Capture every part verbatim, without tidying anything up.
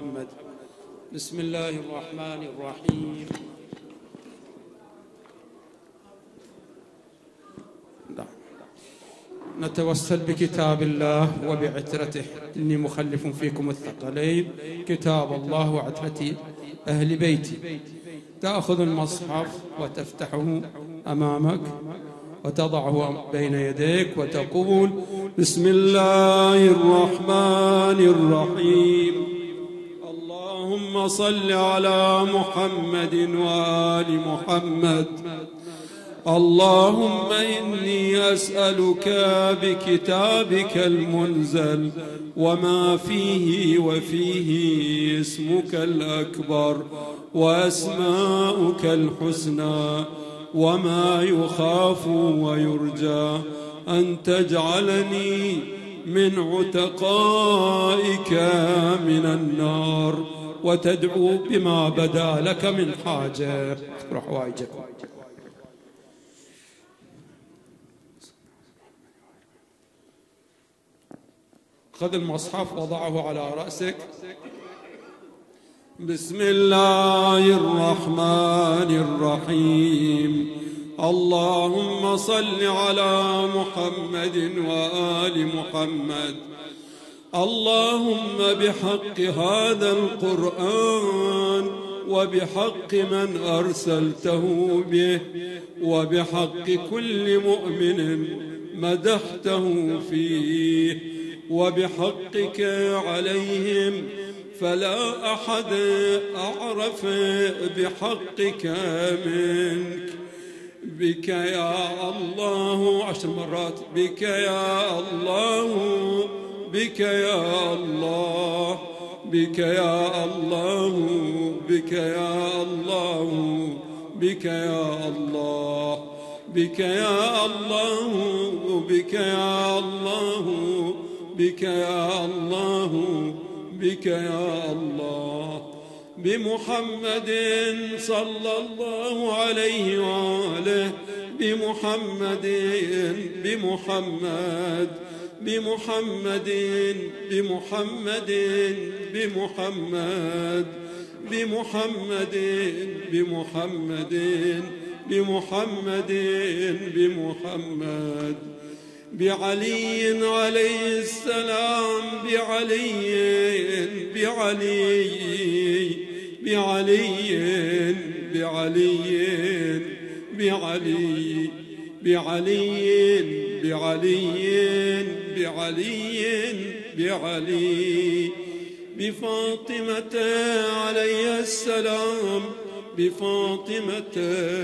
محمد. بسم الله الرحمن الرحيم. نتوسل بكتاب الله وبعترته. إني مخلف فيكم الثقلين، كتاب الله وعترة أهل بيتي. تأخذ المصحف وتفتحه أمامك وتضعه بين يديك وتقول: بسم الله الرحمن الرحيم. اللهم صل على محمد وآل محمد. اللهم إني أسألك بكتابك المنزل وما فيه وفيه اسمك الأكبر وأسماؤك الحسنى وما يخاف ويرجى أن تجعلني من عتقائك من النار، وتدعو بما بدا لك من حاجة. اذكروا حوائجكم. خذ المصحف وضعه على رأسك. بسم الله الرحمن الرحيم. اللهم صل على محمد وآل محمد. اللهم بحق هذا القرآن وبحق من أرسلته به وبحق كل مؤمن مدحته فيه وبحقك عليهم، فلا أحد أعرف بحقك منك. بك يا الله، عشر مرات. بك يا الله، بك يا الله، بك يا الله، بك يا الله، بك يا الله، بك يا الله، بك يا الله، بك يا الله، بك يا الله. بمحمد صلى الله عليه وآله. بمحمد بمحمد بمحمد بمحمد بمحمد بمحمد بمحمد بمحمد بمحمد بعلي عليه السلام. بعلي بعلي بعلي بعلي بعلي بعلي بعلي بعلي بعلي بفاطمة عليه السلام. بفاطمة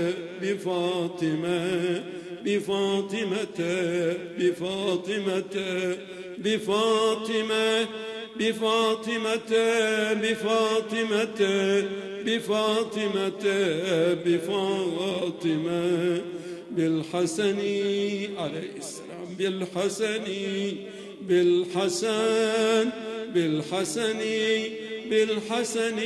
بفاطمة بفاطمة بفاطمة بفاطمة بفاطمة بفاطمة بفاطمة بفاطمة بالحسن عليه السلام. بالحسن بالحسن بالحسن بالحسن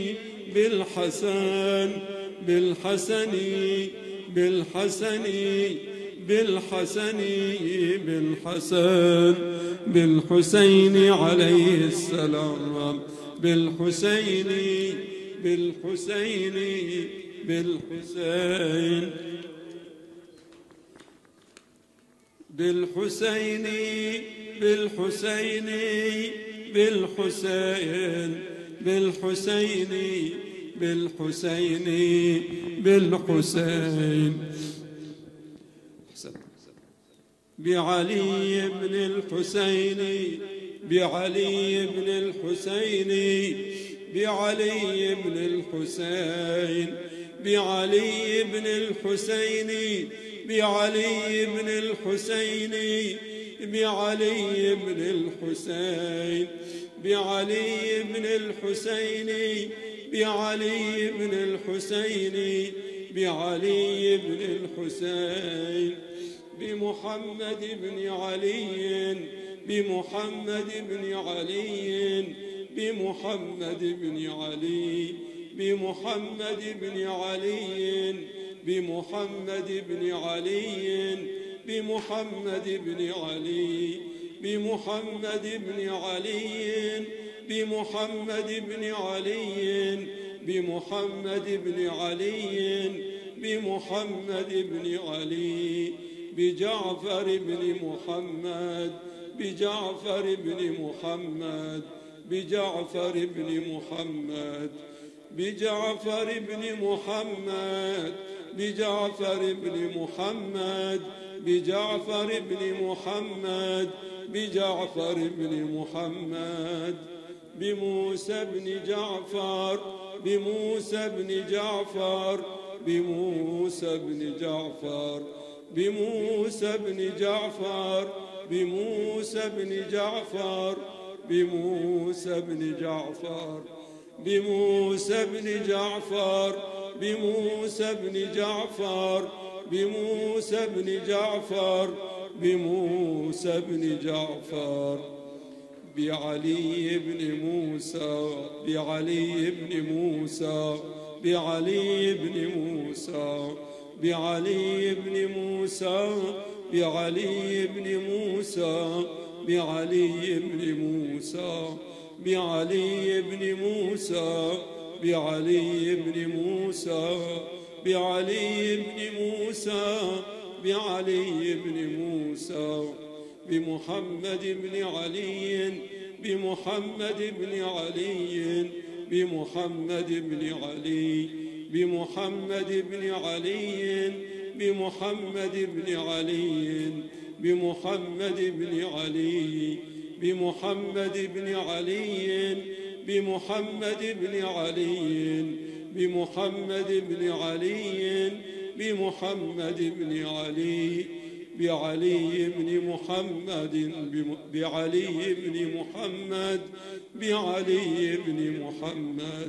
بالحسن بالحسن بالحسن بالحسن بالحسن بالحسين عليه السلام. بالحسين بالحسين بالحسين بالحسين بالحسين بالحسين بالحسين بالحسين بالحسين بعلي بن الحسين. بعلي بن الحسين. بعلي بن الحسين. بعلي بن الحسين. بعلي بن الحسين. بعلي بن الحسين. بعلي بن الحسين. بعلي بن الحسين. بعلي بن الحسين. بمحمد بن علي. بمحمد بن علي. بمحمد بن علي. بمحمد بن علي. بمحمد بن علي. بمحمد بن علي. بمحمد بن علي. بمحمد بن علي بمحمد بن علي بمحمد بن علي بجعفر بن محمد بجعفر بن محمد بجعفر بن محمد بجعفر بن محمد بجعفر بن محمد بجعفر بن محمد بجعفر بن محمد بموسى بن جعفر بموسى بن جعفر بموسى بن جعفر بموسى بن جعفر بموسى بن جعفر بموسى بن جعفر بموسى بن جعفر بموسى بن جعفر بموسى بن جعفر بموسى بن جعفر بعلي بن موسى بعلي بن موسى بعلي بن موسى بعلي بن موسى بعلي بن موسى بعلي بن موسى بعلي بن موسى بعلي بن موسى بعلي بن موسى بعلي بن موسى بمحمد بن علي بمحمد بن علي بمحمد بن علي بمحمد بن علي بمحمد بن علي بمحمد بن علي بمحمد بن علي بمحمد بن علي بمحمد بن علي بمحمد بن علي بعلي بن محمد بعلي بن محمد بعلي بن محمد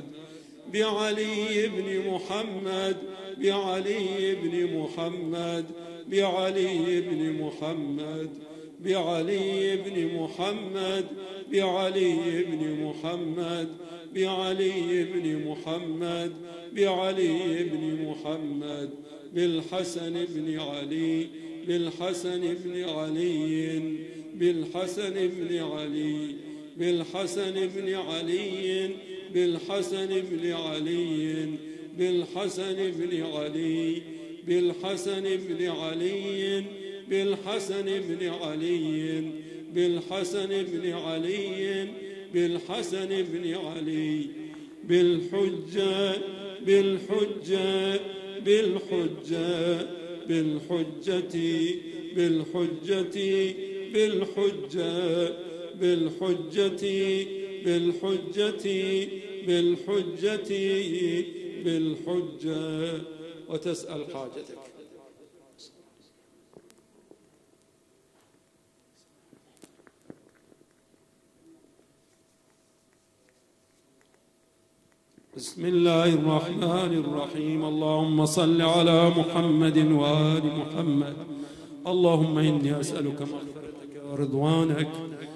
بعلي بن محمد بعلي بن محمد بعلي بن محمد بعلي بن محمد بعلي بن محمد بعلي بن محمد بعلي بن محمد بالحسن بن علي بالحسن بن علي بالحسن بن علي بالحسن بن علي بالحسن بن علي بالحسن بن علي بالحسن بن علي بالحسن بن علي بالحسن بن علي بالحسن بن علي بالحجة بالحجة بالحجة بالحجة بالحجة بالحجة بالحجة بالحجة بالحجة بالحجة وتسأل حاجتك. بسم الله الرحمن الرحيم. اللهم صل على محمد وآل محمد. اللهم إني أسألك مغفرتك ورضوانك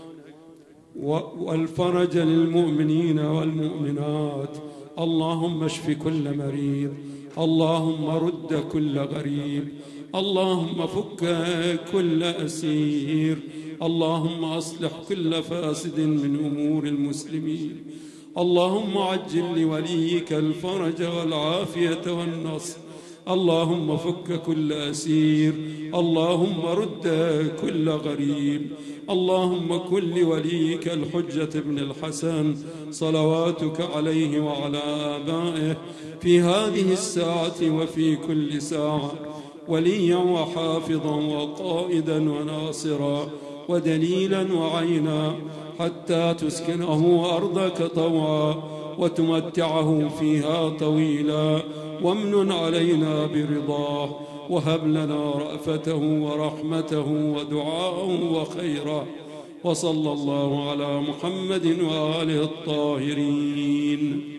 والفرج للمؤمنين والمؤمنات. اللهم اشف كل مريض، اللهم رد كل غريب، اللهم فك كل أسير، اللهم أصلح كل فاسد من أمور المسلمين. اللهم عجل لوليك الفرج والعافية والنصر. اللهم فك كل أسير، اللهم رد كل غريب. اللهم كن لوليك الحجة بن الحسن صلواتك عليه وعلى آبائه في هذه الساعة وفي كل ساعة وليا وحافظا وقائدا وناصرا ودليلا وعينا، حتى تسكنه أرضك طوعا وتمتعه فيها طويلا، وامنن علينا برضاه، وهب لنا رأفته ورحمته ودعاءه وخيره. وصلى الله على محمد وآله الطاهرين.